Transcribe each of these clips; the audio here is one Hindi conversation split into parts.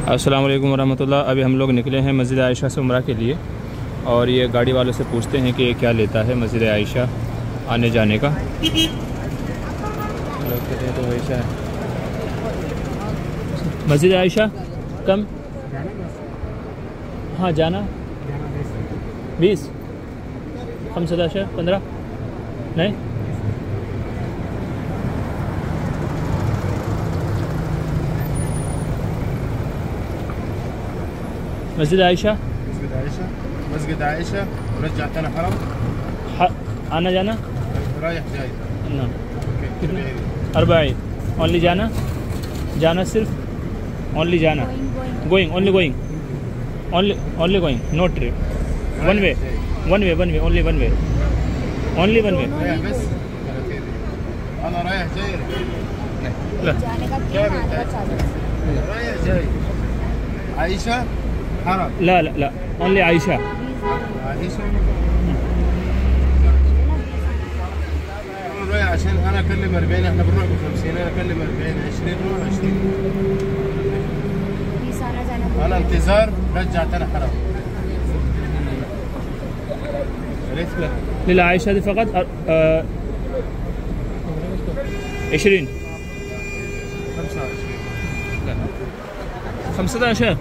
अस्सलाम वालेकुम वरहमतुल्लाह। अभी हम लोग निकले हैं मस्जिद आयशा से उम्रा के लिए और ये गाड़ी वालों से पूछते हैं कि ये क्या लेता है मस्जिद आयशा आने जाने का। लोग कहते हैं तो वैसा है मस्जिद आयशा कम। हाँ जाना 20 15 नहीं मस्जिद आयशा ورجعت انا حرم आना जाना رايح جاي ना कितने 40 ओनली जाना सिर्फ ओनली जाना going only going only going no trip one way only one way only one way رايح بس انا رايح جاي لا जाने का क्या मार्ग चालू है? رايح جاي عائشة حرم لا لا لا ओनली आयशा عائشة رايح عشان انا اكلم 40 احنا بنروح ب 50 انا اكلم 40 20 نروح 20 बीस आना जाना انا انتظار رجعت انا حرم عرفت للعائشة دي فقط 20 15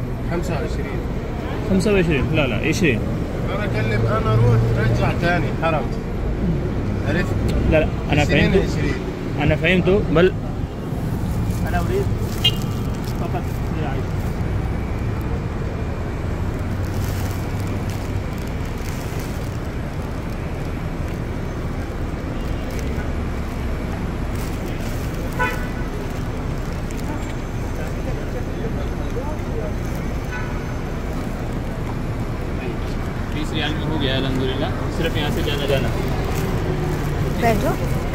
25 لا 20 انا اكلم انا اروح رجع ثاني حرم عرفت لا أنا 20 فهمت 20 أنا فهمت بل أنا أريد فقط للعائشة. रियाल में हो गया अल्हम्दुलिल्लाह। सिर्फ यहाँ से जाना बैठो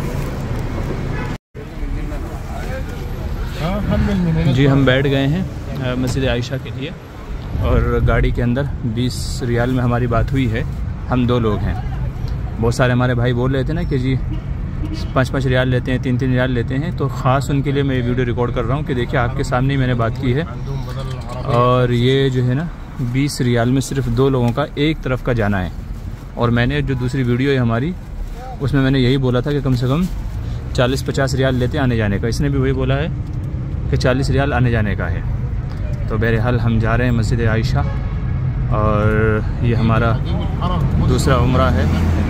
जी। हम बैठ गए हैं मस्जिद आयशा के लिए और गाड़ी के अंदर 20 रियाल में हमारी बात हुई है। हम 2 लोग हैं। बहुत सारे हमारे भाई बोल रहे थे ना कि जी 5-5 रियाल लेते हैं 3-3 रियाल लेते हैं, तो ख़ास उनके लिए मैं ये वीडियो रिकॉर्ड कर रहा हूँ कि देखिए आपके सामने ही मैंने बात की है। और ये जो है ना 20 रियाल में सिर्फ 2 लोगों का एक तरफ का जाना है। और मैंने जो दूसरी वीडियो है हमारी उसमें मैंने यही बोला था कि कम से कम 40-50 रियाल लेते आने जाने का। इसने भी वही बोला है कि 40 रियाल आने जाने का है। तो बहरहाल हम जा रहे हैं मस्जिद आयशा और ये हमारा दूसरा उम्रा है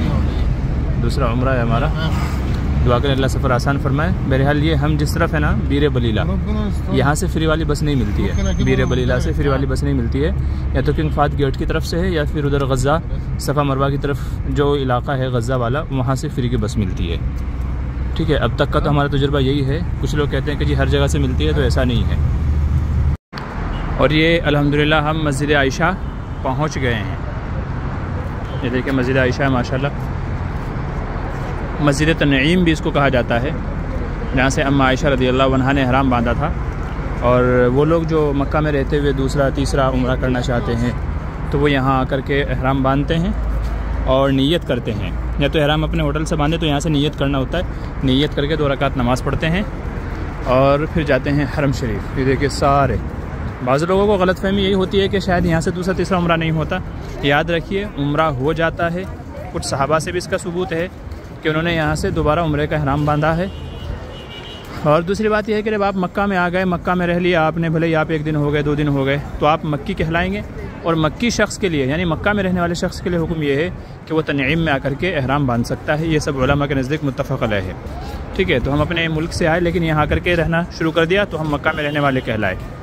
हमारा। दुआ करें अल्लाह सफ़र आसान फरमाए। बहरहाल ये हम जिस तरफ है ना बीर बलीला, यहाँ से फ्री वाली बस नहीं मिलती है। बीर बलीला से फ्री वाली बस नहीं मिलती है, या तो किंग फाद गेट की तरफ से है या फिर उधर गज़ा सफ़ा मरवा की तरफ जो इलाका है गज़ा वाला, वहाँ से फ्री की बस मिलती है। ठीक है, अब तक का तो हमारा तजुर्बा यही है। कुछ लोग कहते हैं कि जी हर जगह से मिलती है, तो ऐसा नहीं है। और ये अल्हम्दुलिल्लाह हम मस्जिद आयशा पहुँच गए हैं। ये देखिए मस्जिद आयशा है माशाल्लाह। मस्जिद तनईम भी इसको कहा जाता है, जहाँ से अम्मा आयशा रज़ियल्लाहु अन्हा ने हराम बांधा था। और वो लोग जो मक्का में रहते हुए दूसरा तीसरा उम्रा करना चाहते हैं तो वो यहाँ आकर के एहराम बांधते हैं और नीयत करते हैं। या तो एहराम अपने होटल से बांधे तो यहाँ से नीयत करना होता है, नीयत करके 2 रकात नमाज़ पढ़ते हैं और फिर जाते हैं हरम शरीफ। ये देखिए सारे बाज़ लोगों को गलतफहमी यही होती है कि शायद यहाँ से दूसरा तीसरा उम्रा नहीं होता। याद रखिए उम्रा हो जाता है। कुछ सहाबा से भी इसका सबूत है कि उन्होंने यहाँ से दोबारा उम्रे का एहराम बांधा है। और दूसरी बात यह है कि जब आप मक्का में आ गए, मक्का में रह लिया आपने, भले ही आप 1 दिन हो गए 2 दिन हो गए, तो आप मक्की कहलाएंगे। और मक्की शख्स के लिए यानी मक्का में रहने वाले शख्स के लिए हुक्म ये है कि वो तनईम में आकर के एहराम बांध सकता है। ये सब उलमा के नज़दीक मुत्तफ़क़ अलैह है। ठीक है, तो हम अपने मुल्क से आए लेकिन यहाँ आकर के रहना शुरू कर दिया तो हम मक्का में रहने वाले कहलाए।